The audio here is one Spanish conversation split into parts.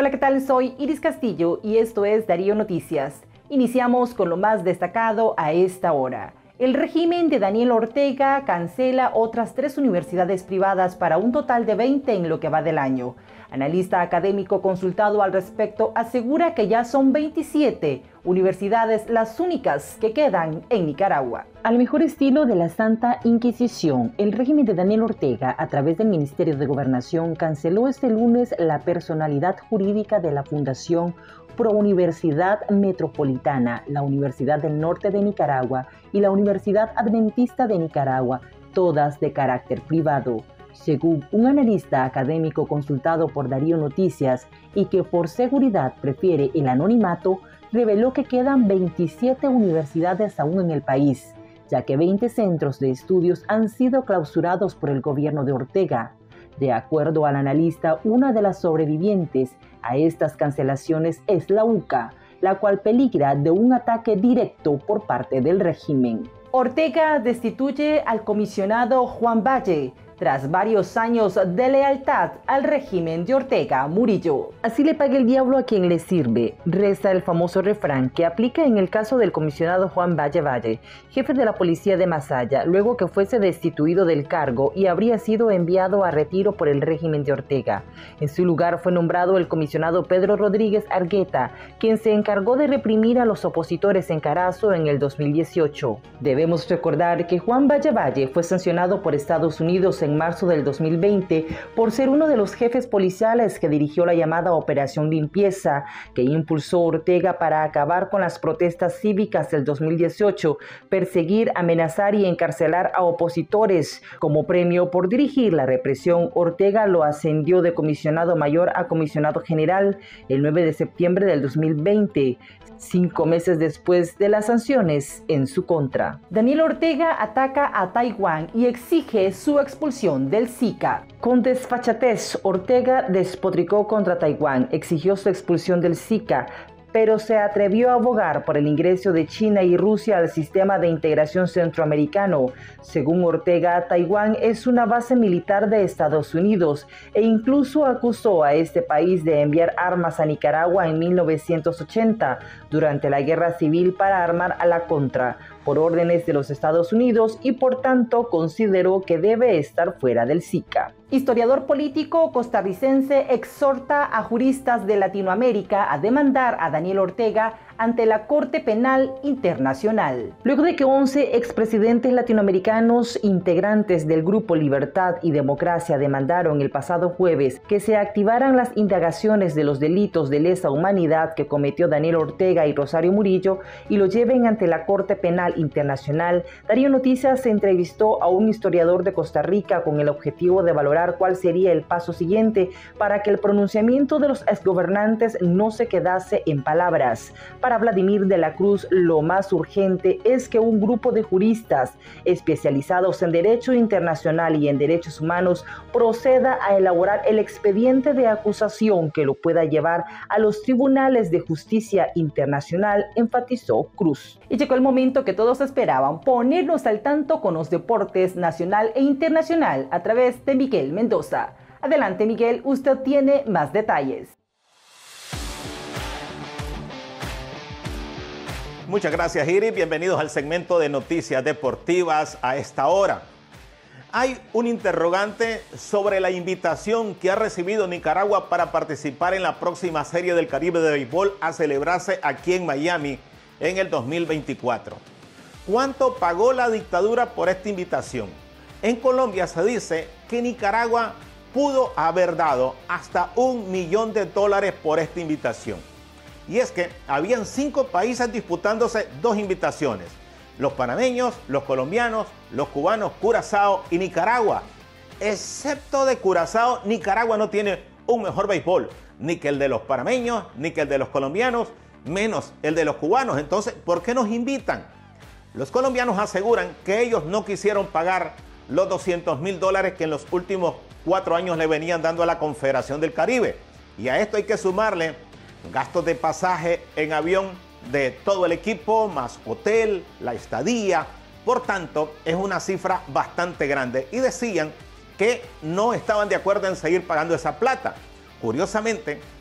Hola, ¿qué tal? Soy Iris Castillo y esto es Darío Noticias. Iniciamos con lo más destacado a esta hora. El régimen de Daniel Ortega cancela otras 3 universidades privadas para un total de 20 en lo que va del año. Analista académico consultado al respecto asegura que ya son 27 universidades las únicas que quedan en Nicaragua. Al mejor estilo de la Santa Inquisición, el régimen de Daniel Ortega, a través del Ministerio de Gobernación, canceló este lunes la personalidad jurídica de la Fundación Pro Universidad Metropolitana, la Universidad del Norte de Nicaragua y la Universidad Adventista de Nicaragua, todas de carácter privado. Según un analista académico consultado por Darío Noticias y que por seguridad prefiere el anonimato, reveló que quedan 27 universidades aún en el país, ya que 20 centros de estudios han sido clausurados por el gobierno de Ortega. De acuerdo al analista, una de las sobrevivientes a estas cancelaciones es la UCA, la cual peligra de un ataque directo por parte del régimen. Ortega destituye al comisionado Juan Valle tras varios años de lealtad al régimen de Ortega Murillo. Así le paga el diablo a quien le sirve, reza el famoso refrán que aplica en el caso del comisionado Juan Valle, jefe de la policía de Masaya, luego que fuese destituido del cargo y habría sido enviado a retiro por el régimen de Ortega. En su lugar fue nombrado el comisionado Pedro Rodríguez Argueta, quien se encargó de reprimir a los opositores en Carazo en el 2018. Debemos recordar que Juan Valle fue sancionado por Estados Unidos en marzo del 2020 por ser uno de los jefes policiales que dirigió la llamada Operación Limpieza, que impulsó Ortega para acabar con las protestas cívicas del 2018, perseguir, amenazar y encarcelar a opositores. Como premio por dirigir la represión, Ortega lo ascendió de comisionado mayor a comisionado general el 9 de septiembre del 2020, 5 meses después de las sanciones en su contra. Daniel Ortega ataca a Taiwán y exige su expulsión del SICA. Con desfachatez, Ortega despotricó contra Taiwán, exigió su expulsión del SICA, pero se atrevió a abogar por el ingreso de China y Rusia al sistema de integración centroamericano. Según Ortega, Taiwán es una base militar de Estados Unidos e incluso acusó a este país de enviar armas a Nicaragua en 1980, durante la guerra civil para armar a la contra, por órdenes de los Estados Unidos, y por tanto consideró que debe estar fuera del SICA. Historiador político costarricense exhorta a juristas de Latinoamérica a demandar a Daniel Ortega ante la Corte Penal Internacional. Luego de que 11 expresidentes latinoamericanos integrantes del Grupo Libertad y Democracia demandaron el pasado jueves que se activaran las indagaciones de los delitos de lesa humanidad que cometió Daniel Ortega y Rosario Murillo y lo lleven ante la Corte Penal Internacional, Darío Noticias se entrevistó a un historiador de Costa Rica con el objetivo de valorar cuál sería el paso siguiente para que el pronunciamiento de los exgobernantes no se quedase en palabras. Para Vladimir de la Cruz, lo más urgente es que un grupo de juristas especializados en derecho internacional y en derechos humanos proceda a elaborar el expediente de acusación que lo pueda llevar a los tribunales de justicia internacional, enfatizó Cruz. Y llegó el momento que todos esperaban, ponernos al tanto con los deportes nacional e internacional a través de Miguel Mendoza. Adelante, Miguel, usted tiene más detalles. Muchas gracias, Iris. Bienvenidos al segmento de noticias deportivas a esta hora. Hay un interrogante sobre la invitación que ha recibido Nicaragua para participar en la próxima Serie del Caribe de béisbol a celebrarse aquí en Miami en el 2024. ¿Cuánto pagó la dictadura por esta invitación? En Colombia se dice que Nicaragua pudo haber dado hasta $1 millón por esta invitación. Y es que habían 5 países disputándose 2 invitaciones: los panameños, los colombianos, los cubanos, Curazao y Nicaragua. Excepto de Curazao, Nicaragua no tiene un mejor béisbol, ni que el de los panameños, ni que el de los colombianos, menos el de los cubanos. Entonces, ¿por qué nos invitan? Los colombianos aseguran que ellos no quisieron pagar los $200.000 que en los últimos 4 años le venían dando a la Confederación del Caribe. Y a esto hay que sumarle gastos de pasaje en avión de todo el equipo, más hotel, la estadía. Por tanto, es una cifra bastante grande. Y decían que no estaban de acuerdo en seguir pagando esa plata. Curiosamente,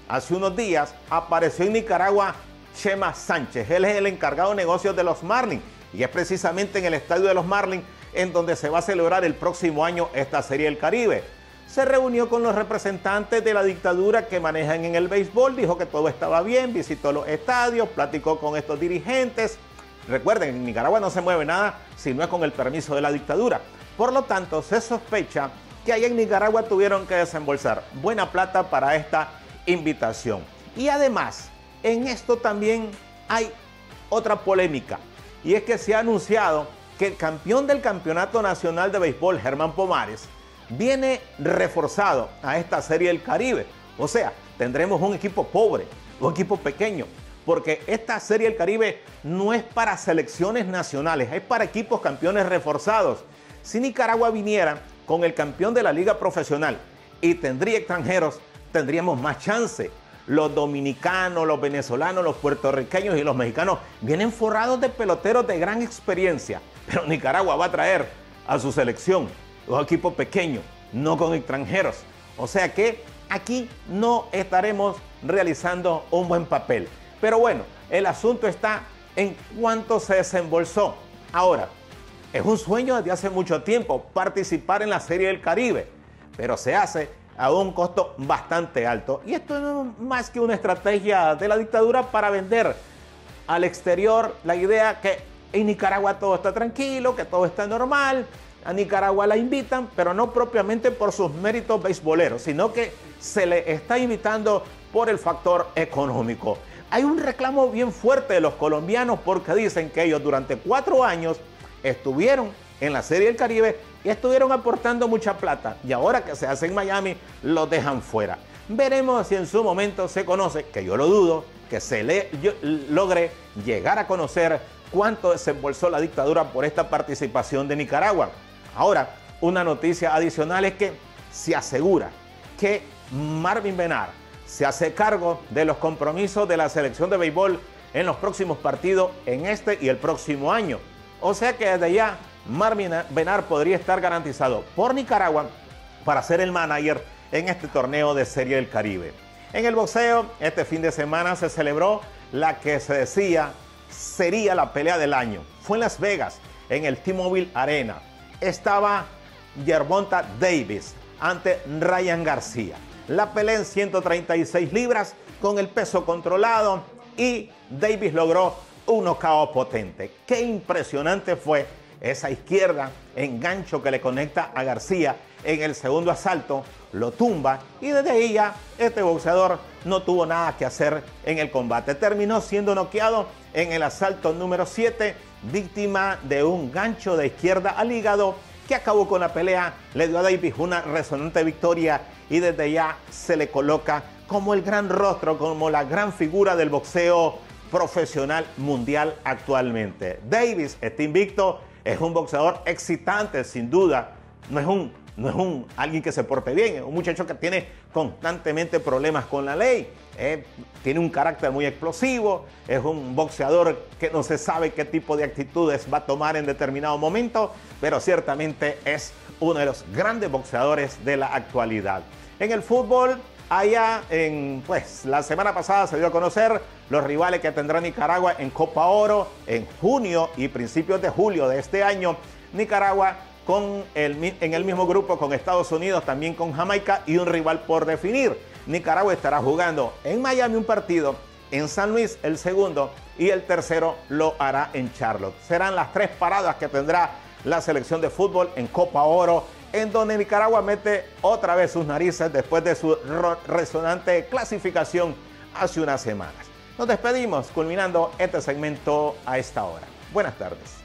hace unos días apareció en Nicaragua Chema Sánchez. Él es el encargado de negocios de los Marlins y es precisamente en el estadio de los Marlins en donde se va a celebrar el próximo año esta Serie del Caribe. Se reunió con los representantes de la dictadura que manejan en el béisbol, dijo que todo estaba bien, visitó los estadios, platicó con estos dirigentes. Recuerden, en Nicaragua no se mueve nada si no es con el permiso de la dictadura. Por lo tanto, se sospecha que allá en Nicaragua tuvieron que desembolsar buena plata para esta invitación. Y además, en esto también hay otra polémica, y es que se ha anunciado que el campeón del Campeonato Nacional de Béisbol, Germán Pomares, viene reforzado a esta Serie del Caribe. O sea, tendremos un equipo pobre, un equipo pequeño, porque esta Serie del Caribe no es para selecciones nacionales, es para equipos campeones reforzados. Si Nicaragua viniera con el campeón de la Liga Profesional y tendría extranjeros, tendríamos más chance. Los dominicanos, los venezolanos, los puertorriqueños y los mexicanos vienen forrados de peloteros de gran experiencia, pero Nicaragua va a traer a su selección un equipo pequeño, no con extranjeros. O sea que aquí no estaremos realizando un buen papel. Pero bueno, el asunto está en cuánto se desembolsó. Ahora, es un sueño desde hace mucho tiempo participar en la Serie del Caribe, pero se hace a un costo bastante alto. Y esto no es más que una estrategia de la dictadura para vender al exterior la idea que en Nicaragua todo está tranquilo, que todo está normal. A Nicaragua la invitan, pero no propiamente por sus méritos beisboleros, sino que se le está invitando por el factor económico. Hay un reclamo bien fuerte de los colombianos porque dicen que ellos durante 4 años estuvieron en la Serie del Caribe y estuvieron aportando mucha plata, y ahora que se hace en Miami los dejan fuera. Veremos si en su momento se conoce, que yo lo dudo, que se logre llegar a conocer cuánto desembolsó la dictadura por esta participación de Nicaragua. Ahora, una noticia adicional es que se asegura que Marvin Venar se hace cargo de los compromisos de la selección de béisbol en los próximos partidos en este y el próximo año. O sea que desde ya Marvin Venar podría estar garantizado por Nicaragua para ser el manager en este torneo de Serie del Caribe. En el boxeo, este fin de semana se celebró la que se decía sería la pelea del año. Fue en Las Vegas, en el T-Mobile Arena. Estaba Gervonta Davis ante Ryan García. La pelea en 136 libras con el peso controlado y Davis logró un knockout potente. Qué impresionante fue esa izquierda en gancho que le conecta a García en el segundo asalto, lo tumba y desde ahí ya este boxeador no tuvo nada que hacer en el combate. Terminó siendo noqueado en el asalto número 7, víctima de un gancho de izquierda al hígado que acabó con la pelea, le dio a Davis una resonante victoria y desde ya se le coloca como el gran rostro, como la gran figura del boxeo profesional mundial actualmente. Davis está invicto, es un boxeador excitante sin duda, no es alguien que se porte bien, es un muchacho que tiene constantemente problemas con la ley, tiene un carácter muy explosivo, es un boxeador que no se sabe qué tipo de actitudes va a tomar en determinado momento, pero ciertamente es uno de los grandes boxeadores de la actualidad. En el fútbol, la semana pasada se dio a conocer los rivales que tendrá Nicaragua en Copa Oro en junio y principios de julio de este año. Nicaragua en el mismo grupo con Estados Unidos, también con Jamaica y un rival por definir. Nicaragua estará jugando en Miami un partido, en San Luis el segundo y el tercero lo hará en Charlotte. Serán las 3 paradas que tendrá la selección de fútbol en Copa Oro, en donde Nicaragua mete otra vez sus narices después de su resonante clasificación hace unas semanas. Nos despedimos culminando este segmento a esta hora. Buenas tardes.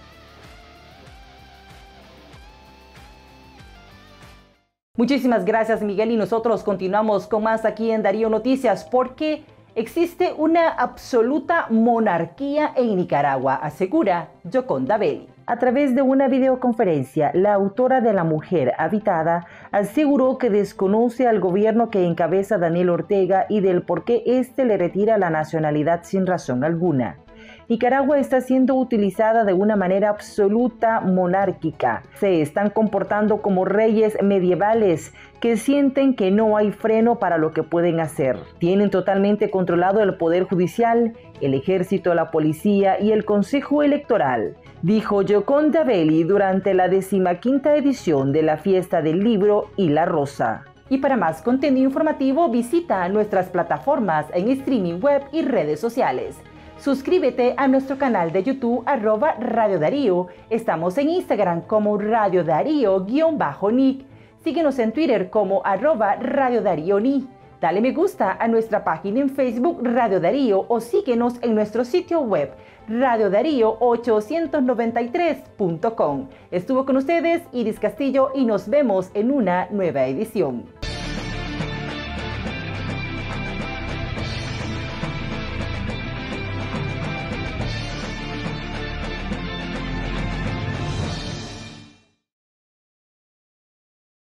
Muchísimas gracias, Miguel, y nosotros continuamos con más aquí en Darío Noticias porque existe una absoluta monarquía en Nicaragua, asegura Yoconda Belli. A través de una videoconferencia, la autora de La Mujer Habitada aseguró que desconoce al gobierno que encabeza Daniel Ortega y del por qué éste le retira la nacionalidad sin razón alguna. Nicaragua está siendo utilizada de una manera absoluta monárquica. Se están comportando como reyes medievales que sienten que no hay freno para lo que pueden hacer. Tienen totalmente controlado el Poder Judicial, el Ejército, la Policía y el Consejo Electoral, dijo Gioconda Belli durante la 15ª edición de la Fiesta del Libro y la Rosa. Y para más contenido informativo visita nuestras plataformas en streaming web y redes sociales. Suscríbete a nuestro canal de YouTube @Radio Darío. Estamos en Instagram como Radio Darío_Nick. Síguenos en Twitter como @Radio Darío Ni. Dale me gusta a nuestra página en Facebook Radio Darío o síguenos en nuestro sitio web radiodarío893.com. Estuvo con ustedes Iris Castillo y nos vemos en una nueva edición.